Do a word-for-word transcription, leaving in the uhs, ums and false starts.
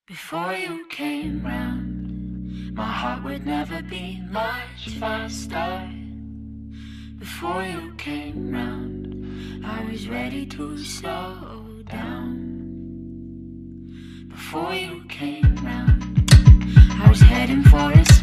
Before you came round, my heart would never beat much faster. Before you came round, I was ready to slow down. Before you came round, I was heading for a